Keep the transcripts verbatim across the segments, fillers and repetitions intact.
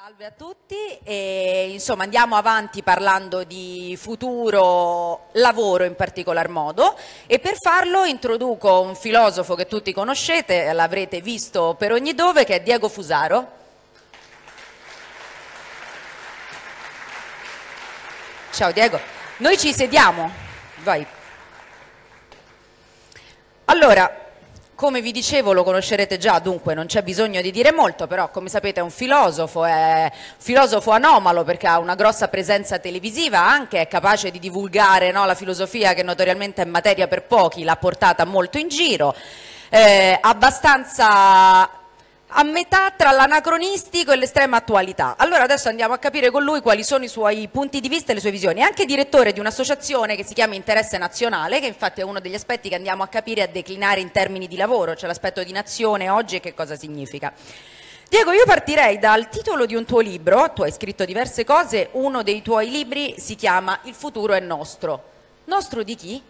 Salve a tutti, e, insomma andiamo avanti parlando di futuro lavoro in particolar modo, e per farlo introduco un filosofo che tutti conoscete, l'avrete visto per ogni dove, che è Diego Fusaro. Ciao Diego, noi ci sediamo, vai. Allora, come vi dicevo, lo conoscerete già, dunque non c'è bisogno di dire molto, però come sapete è un filosofo, è un filosofo anomalo perché ha una grossa presenza televisiva, anche è capace di divulgare, no, la filosofia, che notoriamente è materia per pochi, l'ha portata molto in giro, eh, abbastanza a metà tra l'anacronistico e l'estrema attualità. Allora adesso andiamo a capire con lui quali sono i suoi punti di vista e le sue visioni. È anche direttore di un'associazione che si chiama Interesse Nazionale, che infatti è uno degli aspetti che andiamo a capire e a declinare in termini di lavoro, cioè l'aspetto di nazione oggi e che cosa significa. Diego, io partirei dal titolo di un tuo libro. Tu hai scritto diverse cose, uno dei tuoi libri si chiama Il futuro è nostro. Nostro di chi?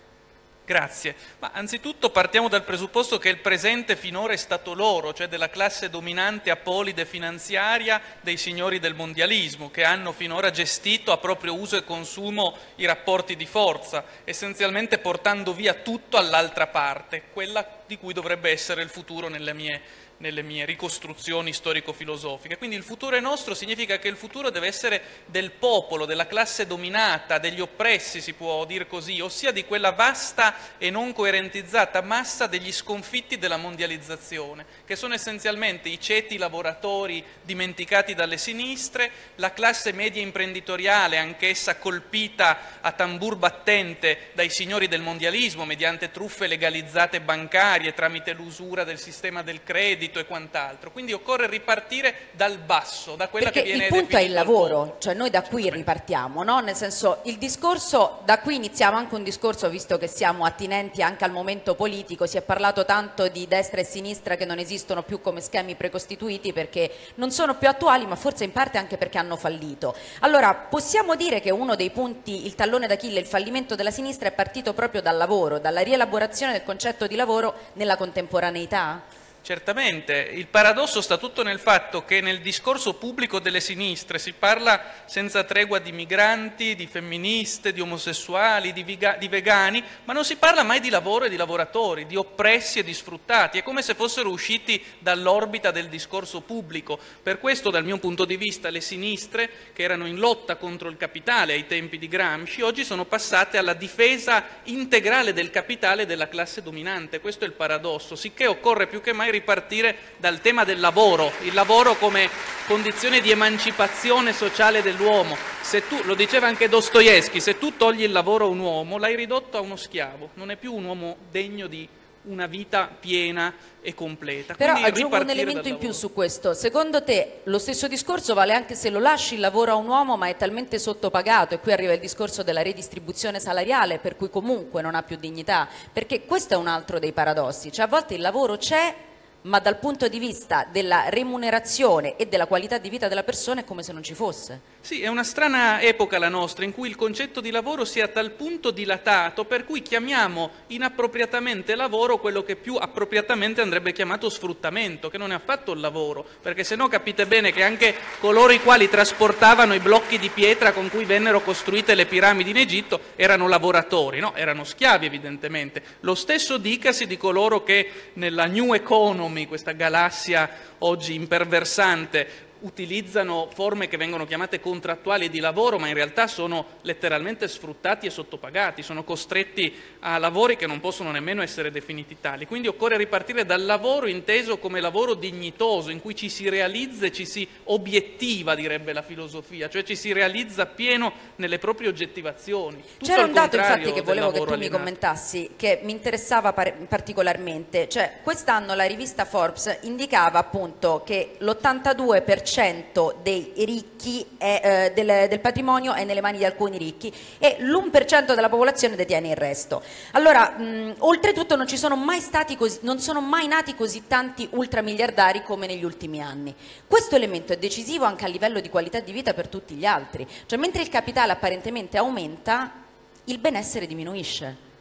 Grazie. Ma anzitutto partiamo dal presupposto che il presente finora è stato loro, cioè della classe dominante apolide finanziaria dei signori del mondialismo, che hanno finora gestito a proprio uso e consumo i rapporti di forza, essenzialmente portando via tutto all'altra parte, quella di cui dovrebbe essere il futuro nelle mie nelle mie ricostruzioni storico-filosofiche. Quindi il futuro è nostro significa che il futuro deve essere del popolo, della classe dominata, degli oppressi, si può dire così, ossia di quella vasta e non coerentizzata massa degli sconfitti della mondializzazione, che sono essenzialmente i ceti lavoratori dimenticati dalle sinistre, la classe media imprenditoriale, anch'essa colpita a tambur battente dai signori del mondialismo mediante truffe legalizzate bancarie tramite l'usura del sistema del credito e quant'altro. Quindi occorre ripartire dal basso, da quella Perché che viene il punto è il lavoro, popolo. cioè noi da qui ripartiamo, no? Nel senso, il discorso, da qui iniziamo anche un discorso, visto che siamo attinenti anche al momento politico. Si è parlato tanto di destra e sinistra che non esistono più come schemi precostituiti perché non sono più attuali, ma forse in parte anche perché hanno fallito. Allora, possiamo dire che uno dei punti, il tallone d'Achille, il fallimento della sinistra è partito proprio dal lavoro, dalla rielaborazione del concetto di lavoro nella contemporaneità? Certamente, il paradosso sta tutto nel fatto che nel discorso pubblico delle sinistre si parla senza tregua di migranti, di femministe, di omosessuali, di, di vegani, ma non si parla mai di lavoro e di lavoratori, di oppressi e di sfruttati. È come se fossero usciti dall'orbita del discorso pubblico. Per questo, dal mio punto di vista, le sinistre, che erano in lotta contro il capitale ai tempi di Gramsci, oggi sono passate alla difesa integrale del capitale e della classe dominante. Questo è il paradosso, sicché occorre più che mai ripartire dal tema del lavoro, il lavoro come condizione di emancipazione sociale dell'uomo. Se tu, lo diceva anche Dostoevskij, se tu togli il lavoro a un uomo l'hai ridotto a uno schiavo, non è più un uomo degno di una vita piena e completa. Però Quindi aggiungo un elemento in più su questo. Secondo te lo stesso discorso vale anche se lo lasci il lavoro a un uomo ma è talmente sottopagato, e qui arriva il discorso della redistribuzione salariale, per cui comunque non ha più dignità? Perché questo è un altro dei paradossi, cioè a volte il lavoro c'è, ma dal punto di vista della remunerazione e della qualità di vita della persona è come se non ci fosse. Sì, è una strana epoca la nostra, in cui il concetto di lavoro sia a tal punto dilatato per cui chiamiamo inappropriatamente lavoro quello che più appropriatamente andrebbe chiamato sfruttamento, che non è affatto il lavoro, perché se no capite bene che anche coloro i quali trasportavano i blocchi di pietra con cui vennero costruite le piramidi in Egitto erano lavoratori, no? Erano schiavi evidentemente. Lo stesso dicasi di coloro che nella New Economy, questa galassia oggi imperversante, utilizzano forme che vengono chiamate contrattuali di lavoro, ma in realtà sono letteralmente sfruttati e sottopagati, sono costretti a lavori che non possono nemmeno essere definiti tali. Quindi occorre ripartire dal lavoro inteso come lavoro dignitoso, in cui ci si realizza e ci si obiettiva, direbbe la filosofia, cioè ci si realizza pieno nelle proprie oggettivazione. C'era un dato infatti che volevo che tu alienato. mi commentassi, che mi interessava par particolarmente, cioè quest'anno la rivista Forbes indicava appunto che l'ottantadue per cento dei ricchi è, eh, del, del patrimonio è nelle mani di alcuni ricchi e l'uno per cento della popolazione detiene il resto. Allora, mh, oltretutto non ci sono mai stati così, non sono mai nati così tanti ultramiliardari come negli ultimi anni. Questo elemento è decisivo anche a livello di qualità di vita per tutti gli altri, cioè mentre il capitale apparentemente aumenta, il benessere diminuisce.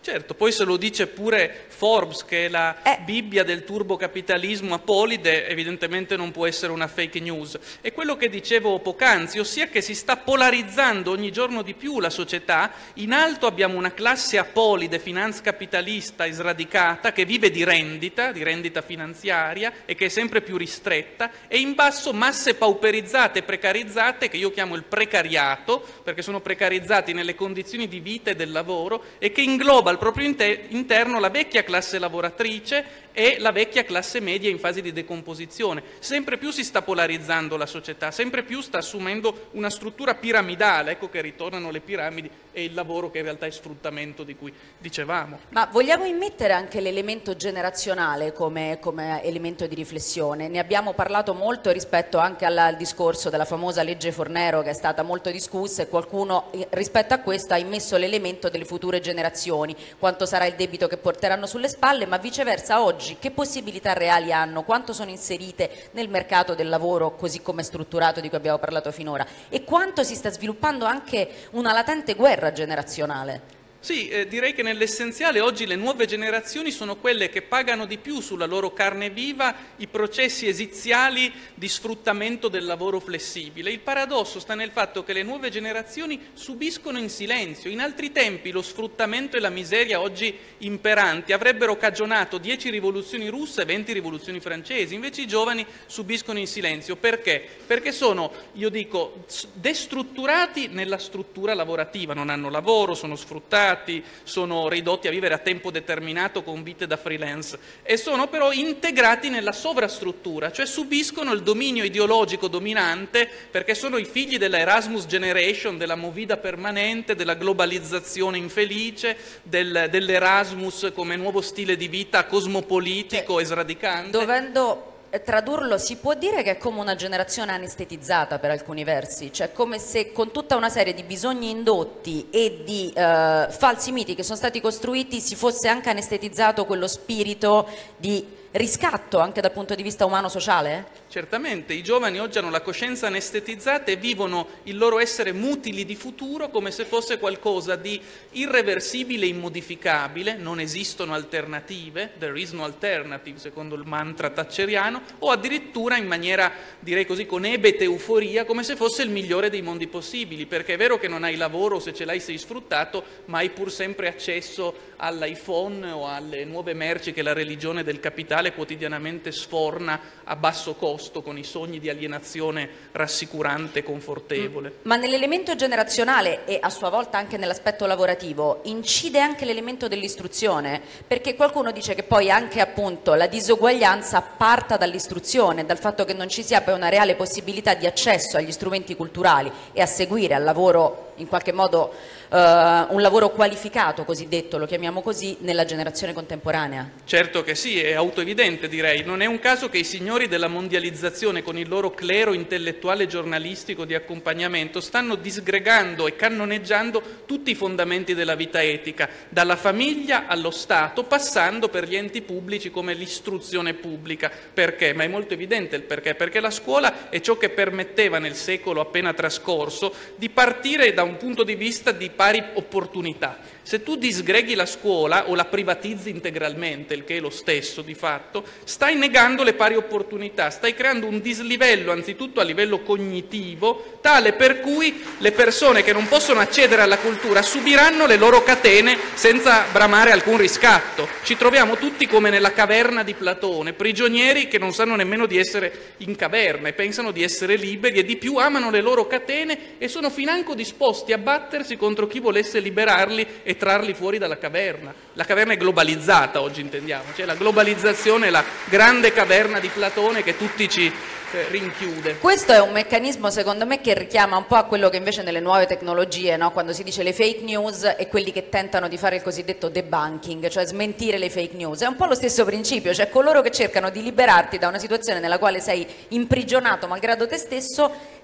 Certo, poi se lo dice pure Forbes, che è la eh. Bibbia del turbocapitalismo apolide, evidentemente non può essere una fake news. È quello che dicevo poc'anzi, ossia che si sta polarizzando ogni giorno di più la società. In alto abbiamo una classe apolide, finanzcapitalista, sradicata, che vive di rendita, di rendita finanziaria e che è sempre più ristretta, e in basso masse pauperizzate e precarizzate, che io chiamo il precariato, perché sono precarizzati nelle condizioni di vita e del lavoro, e che ingloba al proprio inter- interno la vecchia classe lavoratrice e la vecchia classe media in fase di decomposizione. Sempre più si sta polarizzando la società, sempre più sta assumendo una struttura piramidale, ecco che ritornano le piramidi e il lavoro che in realtà è sfruttamento di cui dicevamo. Ma vogliamo immettere anche l'elemento generazionale come, come elemento di riflessione? Ne abbiamo parlato molto rispetto anche al, al discorso della famosa legge Fornero, che è stata molto discussa, e qualcuno rispetto a questo ha immesso l'elemento delle future generazioni, quanto sarà il debito che porteranno sulle spalle, ma viceversa oggi che possibilità reali hanno, quanto sono inserite nel mercato del lavoro così come è strutturato, di cui abbiamo parlato finora, e quanto si sta sviluppando anche una latente guerra generazionale. Sì, eh, direi che nell'essenziale oggi le nuove generazioni sono quelle che pagano di più sulla loro carne viva i processi esiziali di sfruttamento del lavoro flessibile. Il paradosso sta nel fatto che le nuove generazioni subiscono in silenzio. In altri tempi lo sfruttamento e la miseria oggi imperanti avrebbero cagionato dieci rivoluzioni russe e venti rivoluzioni francesi, invece i giovani subiscono in silenzio. Perché? Perché sono, io dico, destrutturati nella struttura lavorativa, non hanno lavoro, sono sfruttati, sono ridotti a vivere a tempo determinato con vite da freelance, e sono però integrati nella sovrastruttura, cioè subiscono il dominio ideologico dominante, perché sono i figli della Erasmus Generation, della movida permanente, della globalizzazione infelice, del, dell'Erasmus come nuovo stile di vita cosmopolitico e sradicante. Dovendo tradurlo, si può dire che è come una generazione anestetizzata per alcuni versi, cioè come se con tutta una serie di bisogni indotti e di eh, falsi miti che sono stati costruiti si fosse anche anestetizzato quello spirito di riscatto anche dal punto di vista umano-sociale? Certamente, i giovani oggi hanno la coscienza anestetizzata e vivono il loro essere mutili di futuro come se fosse qualcosa di irreversibile e immodificabile, non esistono alternative, there is no alternative secondo il mantra thatcheriano, o addirittura in maniera, direi così, con ebete euforia, come se fosse il migliore dei mondi possibili, perché è vero che non hai lavoro, se ce l'hai sei sfruttato, ma hai pur sempre accesso all'iPhone o alle nuove merci che la religione del capitale quotidianamente sforna a basso costo con i sogni di alienazione rassicurante e confortevole. Ma nell'elemento generazionale e a sua volta anche nell'aspetto lavorativo incide anche l'elemento dell'istruzione, perché qualcuno dice che poi anche appunto la disuguaglianza parta dall'istruzione, dal fatto che non ci sia poi una reale possibilità di accesso agli strumenti culturali e a seguire al lavoro in qualche modo uh, un lavoro qualificato, cosiddetto, lo chiamiamo così, nella generazione contemporanea. Certo che sì, è autoevidente direi. Non è un caso che i signori della mondializzazione con il loro clero intellettuale e giornalistico di accompagnamento stanno disgregando e cannoneggiando tutti i fondamenti della vita etica, dalla famiglia allo Stato, passando per gli enti pubblici come l'istruzione pubblica. Perché? Ma è molto evidente il perché, perché la scuola è ciò che permetteva nel secolo appena trascorso di partire da un punto di vista di pari opportunità. Se tu disgreghi la scuola o la privatizzi integralmente, il che è lo stesso di fatto, stai negando le pari opportunità, stai creando un dislivello anzitutto a livello cognitivo, tale per cui le persone che non possono accedere alla cultura subiranno le loro catene senza bramare alcun riscatto. Ci troviamo tutti come nella caverna di Platone, prigionieri che non sanno nemmeno di essere in caverna e pensano di essere liberi, e di più amano le loro catene e sono financo disposti a battersi contro chi volesse liberarli e trarli fuori dalla caverna. La caverna è globalizzata oggi, intendiamo, cioè la globalizzazione è la grande caverna di Platone che tutti ci eh, rinchiude. Questo è un meccanismo secondo me che richiama un po' a quello che invece nelle nuove tecnologie, no? Quando si dice le fake news e quelli che tentano di fare il cosiddetto debunking, cioè smentire le fake news. È un po' lo stesso principio, cioè coloro che cercano di liberarti da una situazione nella quale sei imprigionato malgrado te stesso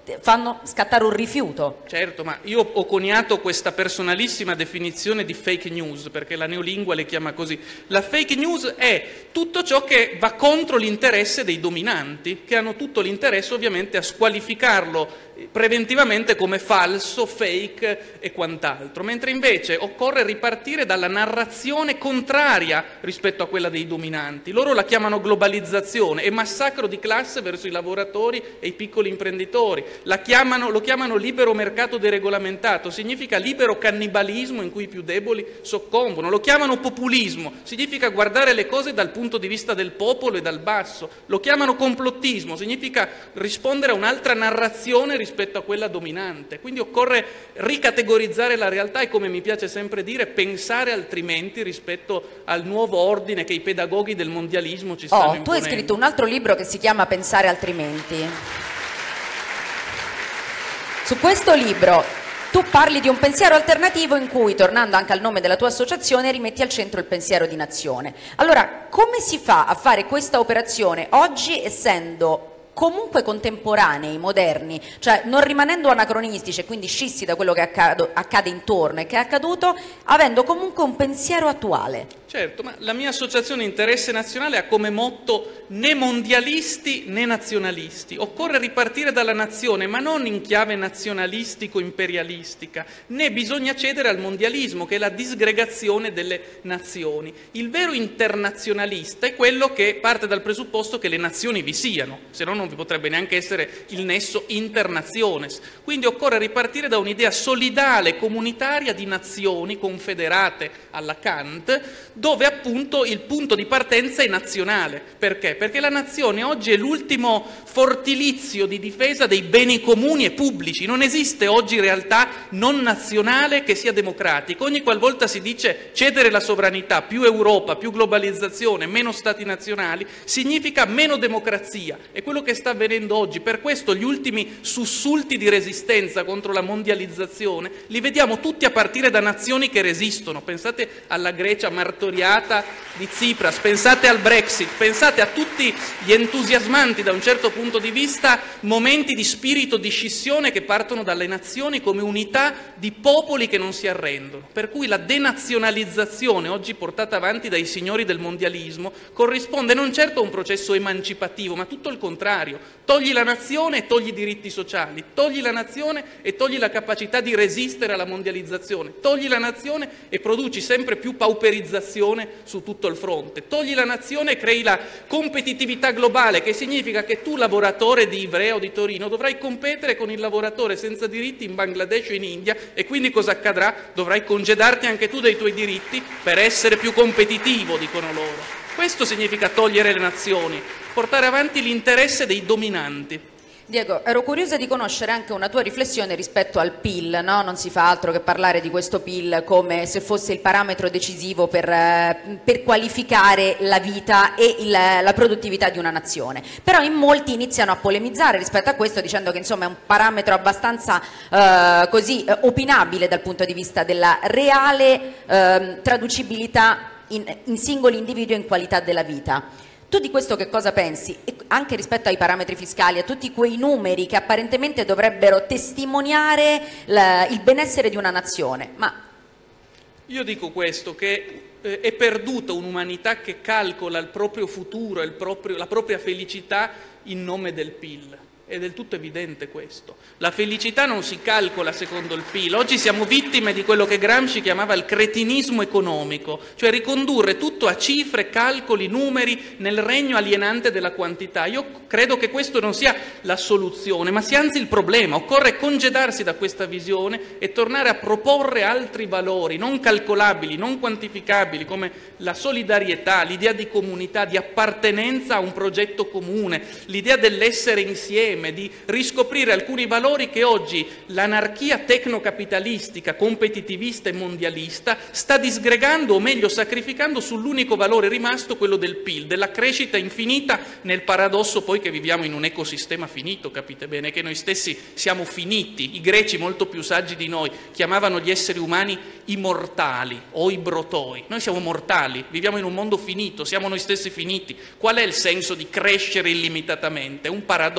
fanno scattare un rifiuto. Certo, ma io ho coniato questa personalissima definizione di fake news, perché la neolingua le chiama così. La fake news è tutto ciò che va contro l'interesse dei dominanti, che hanno tutto l'interesse ovviamente a squalificarlo preventivamente come falso, fake e quant'altro, mentre invece occorre ripartire dalla narrazione contraria rispetto a quella dei dominanti. Loro la chiamano globalizzazione e massacro di classe verso i lavoratori e i piccoli imprenditori, la chiamano, lo chiamano libero mercato deregolamentato, significa libero cannibalismo in cui i più deboli soccombono, lo chiamano populismo, significa guardare le cose dal punto di vista del popolo e dal basso, lo chiamano complottismo, significa rispondere a un'altra narrazione rispetto a quella dominante. Quindi occorre ricategorizzare la realtà e, come mi piace sempre dire, pensare altrimenti rispetto al nuovo ordine che i pedagoghi del mondialismo ci stanno oh, imponendo. Tu hai scritto un altro libro che si chiama Pensare altrimenti. Su questo libro tu parli di un pensiero alternativo in cui, tornando anche al nome della tua associazione, rimetti al centro il pensiero di nazione. Allora, come si fa a fare questa operazione oggi, essendo comunque contemporanei, moderni, cioè non rimanendo anacronistici e quindi scissi da quello che accado, accade intorno e che è accaduto, avendo comunque un pensiero attuale? Certo, ma la mia associazione Interesse Nazionale ha come motto né mondialisti né nazionalisti. Occorre ripartire dalla nazione, ma non in chiave nazionalistico-imperialistica, né bisogna cedere al mondialismo, che è la disgregazione delle nazioni. Il vero internazionalista è quello che parte dal presupposto che le nazioni vi siano, se no non vi potrebbe neanche essere il nesso internaziones. Quindi occorre ripartire da un'idea solidale, comunitaria di nazioni confederate alla Kant, dove appunto il punto di partenza è nazionale. Perché? Perché la nazione oggi è l'ultimo fortilizio di difesa dei beni comuni e pubblici. Non esiste oggi realtà non nazionale che sia democratica. Ogni qualvolta si dice cedere la sovranità, più Europa, più globalizzazione, meno stati nazionali, significa meno democrazia. È quello che sta avvenendo oggi. Per questo gli ultimi sussulti di resistenza contro la mondializzazione li vediamo tutti a partire da nazioni che resistono. Pensate alla Grecia martoriata di Tsipras, pensate al Brexit, pensate a tutti gli entusiasmanti da un certo punto di vista momenti di spirito di scissione che partono dalle nazioni come unità di popoli che non si arrendono. Per cui la denazionalizzazione oggi portata avanti dai signori del mondialismo corrisponde non certo a un processo emancipativo, ma tutto il contrario. Togli la nazione e togli i diritti sociali, togli la nazione e togli la capacità di resistere alla mondializzazione, togli la nazione e produci sempre più pauperizzazione su tutto il fronte, togli la nazione e crei la competitività globale, che significa che tu, lavoratore di Ivrea o di Torino, dovrai competere con il lavoratore senza diritti in Bangladesh o in India, e quindi cosa accadrà? Dovrai congedarti anche tu dei tuoi diritti per essere più competitivo, dicono loro. Questo significa togliere le nazioni, portare avanti l'interesse dei dominanti. Diego, ero curiosa di conoscere anche una tua riflessione rispetto al P I L, no? Non si fa altro che parlare di questo P I L come se fosse il parametro decisivo per, per qualificare la vita e il, la produttività di una nazione. Però in molti iniziano a polemizzare rispetto a questo, dicendo che insomma è un parametro abbastanza eh, così eh, opinabile dal punto di vista della reale eh, traducibilità in, in singoli individui in qualità della vita. Tu di questo che cosa pensi? E anche rispetto ai parametri fiscali, a tutti quei numeri che apparentemente dovrebbero testimoniare la, il benessere di una nazione. Ma... Io dico questo, che eh, è perduta un'umanità che calcola il proprio futuro, il proprio, la propria felicità in nome del P I L. È del tutto evidente questo. La felicità non si calcola secondo il P I L. Oggi siamo vittime di quello che Gramsci chiamava il cretinismo economico, cioè ricondurre tutto a cifre, calcoli, numeri nel regno alienante della quantità. Io credo che questo non sia la soluzione, ma sia anzi il problema. Occorre congedarsi da questa visione e tornare a proporre altri valori non calcolabili, non quantificabili, come la solidarietà, l'idea di comunità, di appartenenza a un progetto comune, l'idea dell'essere insieme, di riscoprire alcuni valori che oggi l'anarchia tecnocapitalistica, competitivista e mondialista sta disgregando, o meglio sacrificando sull'unico valore rimasto, quello del P I L, della crescita infinita, nel paradosso poi che viviamo in un ecosistema finito, capite bene, che noi stessi siamo finiti. I greci, molto più saggi di noi, chiamavano gli esseri umani i mortali o i brotoi. Noi siamo mortali, viviamo in un mondo finito, siamo noi stessi finiti. Qual è il senso di crescere illimitatamente? Un paradosso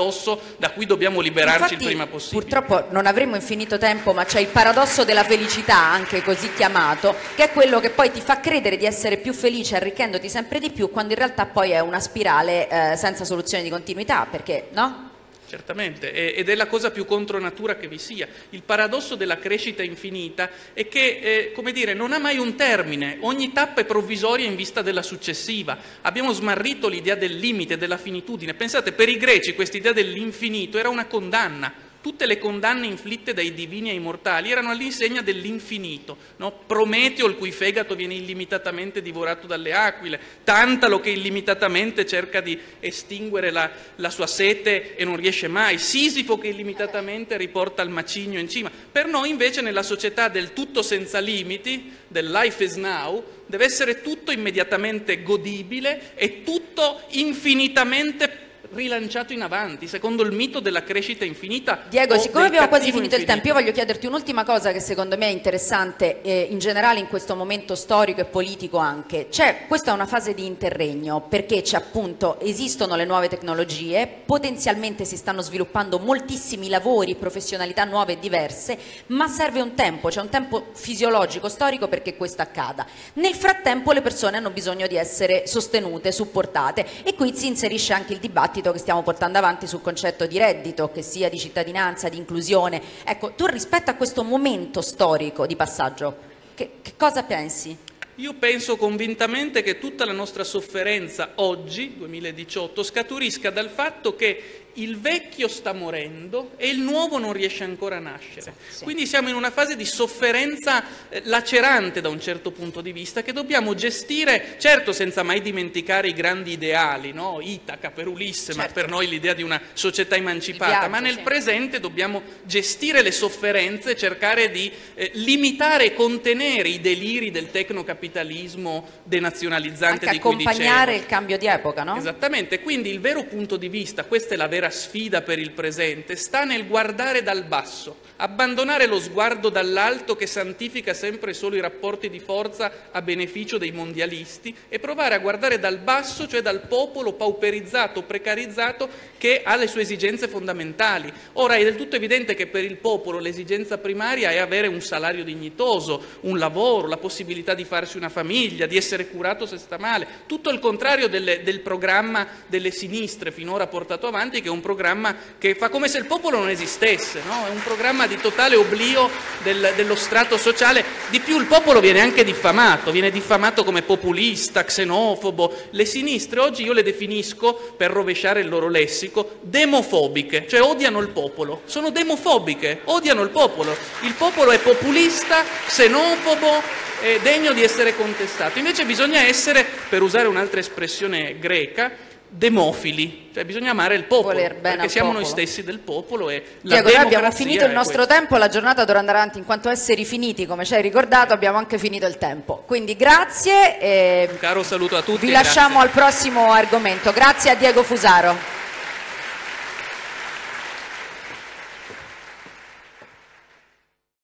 da cui dobbiamo liberarci Infatti, il prima possibile. Purtroppo non avremo infinito tempo, ma c'è il paradosso della felicità, anche così chiamato, che è quello che poi ti fa credere di essere più felice arricchendoti sempre di più, quando in realtà poi è una spirale eh, senza soluzione di continuità, perché no? Certamente, ed è la cosa più contro natura che vi sia. Il paradosso della crescita infinita è che, eh, come dire, non ha mai un termine, ogni tappa è provvisoria in vista della successiva. Abbiamo smarrito l'idea del limite, della finitudine. Pensate, per i greci questa idea dell'infinito era una condanna. Tutte le condanne inflitte dai divini ai mortali erano all'insegna dell'infinito, no? Prometeo, il cui fegato viene illimitatamente divorato dalle aquile, Tantalo che illimitatamente cerca di estinguere la, la sua sete e non riesce mai, Sisifo che illimitatamente riporta il macigno in cima. Per noi invece nella società del tutto senza limiti, del life is now, deve essere tutto immediatamente godibile e tutto infinitamente rilanciato in avanti, secondo il mito della crescita infinita. Diego, siccome abbiamo quasi finito infinito. il tempo, io voglio chiederti un'ultima cosa che secondo me è interessante eh, in generale in questo momento storico e politico anche. C'è, questa è una fase di interregno, perché c'è appunto, esistono le nuove tecnologie, potenzialmente si stanno sviluppando moltissimi lavori, professionalità nuove e diverse, ma serve un tempo, c'è un tempo fisiologico, storico perché questo accada. Nel frattempo le persone hanno bisogno di essere sostenute, supportate, e qui si inserisce anche il dibattito che stiamo portando avanti sul concetto di reddito, che sia di cittadinanza, di inclusione. Ecco, tu rispetto a questo momento storico di passaggio, che, che cosa pensi? Io penso convintamente che tutta la nostra sofferenza oggi, duemiladiciotto, scaturisca dal fatto che il vecchio sta morendo e il nuovo non riesce ancora a nascere. Sì. Quindi siamo in una fase di sofferenza eh, lacerante da un certo punto di vista, che dobbiamo gestire, certo senza mai dimenticare i grandi ideali, no? Itaca per Ulisse, certo, ma per noi l'idea di una società emancipata, viaggio, ma nel sì. presente dobbiamo gestire le sofferenze, cercare di eh, limitare e contenere i deliri del tecnocapitalismo denazionalizzante anche di cui dicevo. Accompagnare il cambio di epoca, no? Esattamente, quindi il vero punto di vista, questa è la vera sfida per il presente, sta nel guardare dal basso, abbandonare lo sguardo dall'alto che santifica sempre solo i rapporti di forza a beneficio dei mondialisti e provare a guardare dal basso, cioè dal popolo pauperizzato, precarizzato, che ha le sue esigenze fondamentali. Ora è del tutto evidente che per il popolo l'esigenza primaria è avere un salario dignitoso, un lavoro, la possibilità di farsi una famiglia, di essere curato se sta male, tutto il contrario delle, del programma delle sinistre finora portato avanti, che è un programma che fa come se il popolo non esistesse, no? È un programma di totale oblio del, dello strato sociale. Di più, il popolo viene anche diffamato, viene diffamato come populista, xenofobo. Le sinistre oggi io le definisco, per rovesciare il loro lessico, demofobiche, cioè odiano il popolo, sono demofobiche, odiano il popolo. Il popolo è populista, xenofobo, è degno di essere contestato. Invece bisogna essere, per usare un'altra espressione greca, demofili, cioè bisogna amare il popolo, perché siamo popolo. Noi stessi del popolo e la Diego, noi abbiamo finito il nostro questo. tempo, la giornata dovrà andare avanti in quanto esseri finiti, come ci hai ricordato, abbiamo anche finito il tempo. Quindi grazie e un caro saluto a tutti. Vi lasciamo grazie. al prossimo argomento. Grazie a Diego Fusaro.